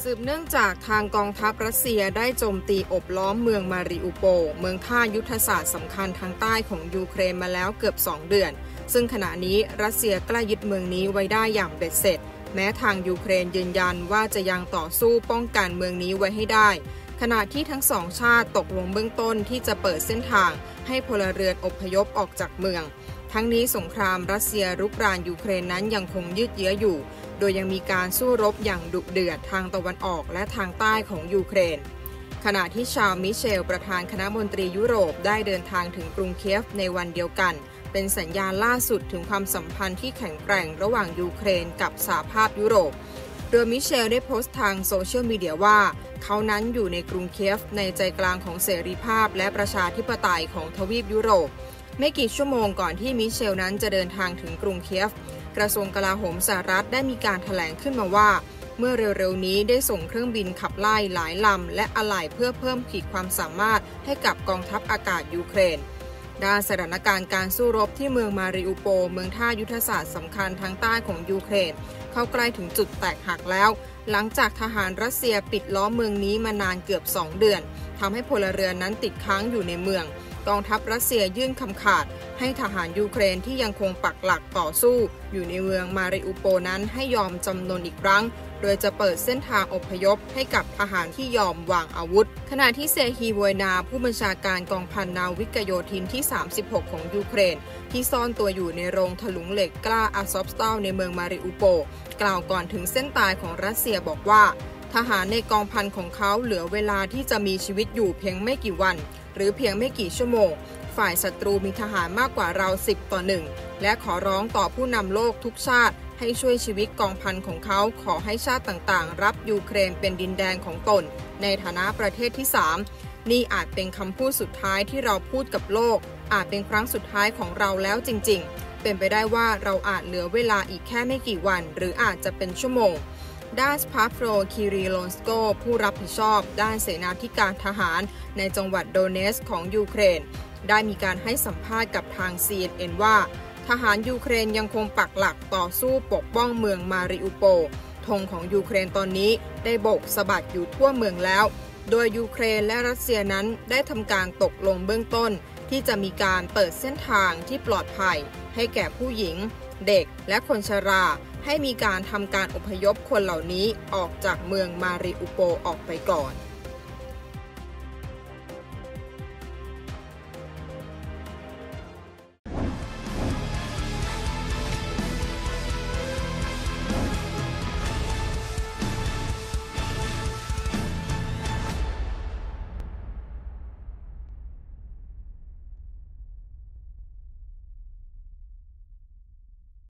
สืบเนื่องจากทางกองทัพรัสเซียได้โจมตีอบล้อมเมืองมาริอุโปลเมืองท่ายุทธศาสตร์สำคัญทางใต้ของยูเครนมาแล้วเกือบ2 เดือนซึ่งขณะนี้รัสเซียใกล้ยึดเมืองนี้ไว้ได้อย่างเบ็ดเสร็จแม้ทางยูเครนยืนยันว่าจะยังต่อสู้ป้องกันเมืองนี้ไว้ให้ได้ขณะที่ทั้งสองชาติตกลงเบื้องต้นที่จะเปิดเส้นทางให้พลเรือนอพยพออกจากเมืองทั้งนี้สงครามรัสเซียรุกรานยูเครนนั้นยังคงยืดเยื้ออยู่โดยยังมีการสู้รบอย่างดุเดือดทางตะวันออกและทางใต้ของยูเครนขณะที่ชาร์ลส์มิเชลประธานคณะมนตรียุโรปได้เดินทางถึงกรุงเคียฟในวันเดียวกันเป็นสัญญาณล่าสุดถึงความสัมพันธ์ที่แข็งแกร่งระหว่างยูเครนกับสหภาพยุโรปโดยมิเชลได้โพสต์ทางโซเชียลมีเดียว่าเขานั้นอยู่ในกรุงเคียฟในใจกลางของเสรีภาพและประชาธิปไตยของทวีปยุโรปไม่กี่ชั่วโมงก่อนที่มิเชลนั้นจะเดินทางถึงกรุงเคียฟกระทรวงกลาโหมสหรัฐได้มีการแถลงขึ้นมาว่าเมื่อเร็วๆนี้ได้ส่งเครื่องบินขับไล่หลายลำและอะไหล่เพื่อเพิ่มขีดความสามารถให้กับกองทัพอากาศยูเครนด้านสถานการณ์การสู้รบที่เมืองมาริอุโปลเมืองท่ายุทธศาสตร์สำคัญทางใต้ของยูเครนเข้าใกล้ถึงจุดแตกหักแล้วหลังจากทหารรัสเซียปิดล้อมเมืองนี้มานานเกือบ2 เดือนทำให้พลเรือนนั้นติดค้างอยู่ในเมืองกองทัพรัสเซียยื่นคำขาดให้ทหารยูเครนที่ยังคงปักหลักต่อสู้อยู่ในเมืองมาริอุโปลนั้นให้ยอมจำนนอีกครั้งโดยจะเปิดเส้นทางอพยพให้กับทหารที่ยอมวางอาวุธขณะที่เซฮีโวยนาผู้บัญชาการกองพันนาวิกโยธินที่36ของยูเครนที่ซ่อนตัวอยู่ในโรงถลุงเหล็กกล้าอาซอฟสตอลในเมืองมาริอุโปลกล่าวก่อนถึงเส้นตายของรัสเซียบอกว่าทหารในกองพันของเขาเหลือเวลาที่จะมีชีวิตอยู่เพียงไม่กี่วันหรือเพียงไม่กี่ชั่วโมงฝ่ายศัตรูมีทหารมากกว่าเรา10-1และขอร้องต่อผู้นำโลกทุกชาติให้ช่วยชีวิตกองพันของเขาขอให้ชาติต่างๆรับยูเครนเป็นดินแดนของตนในฐานะประเทศที่3นี่อาจเป็นคำพูดสุดท้ายที่เราพูดกับโลกอาจเป็นครั้งสุดท้ายของเราแล้วจริงๆเป็นไปได้ว่าเราอาจเหลือเวลาอีกแค่ไม่กี่วันหรืออาจจะเป็นชั่วโมงด้านพาโฟคิริโลนสโกผู้รับผิดชอบด้านเสนาธิการทหารในจังหวัดโดเนสของยูเครนได้มีการให้สัมภาษณ์กับทาง CNN ว่าทหารยูเครนยังคงปักหลักต่อสู้ปกป้องเมืองมาริอุโปลธงของยูเครนตอนนี้ได้โบกสะบัดอยู่ทั่วเมืองแล้วโดยยูเครนและรัสเซียนั้นได้ทำการตกลงเบื้องต้นที่จะมีการเปิดเส้นทางที่ปลอดภัยให้แก่ผู้หญิงเด็กและคนชราให้มีการทำการอพยพคนเหล่านี้ออกจากเมืองมาริอุโปลออกไปก่อน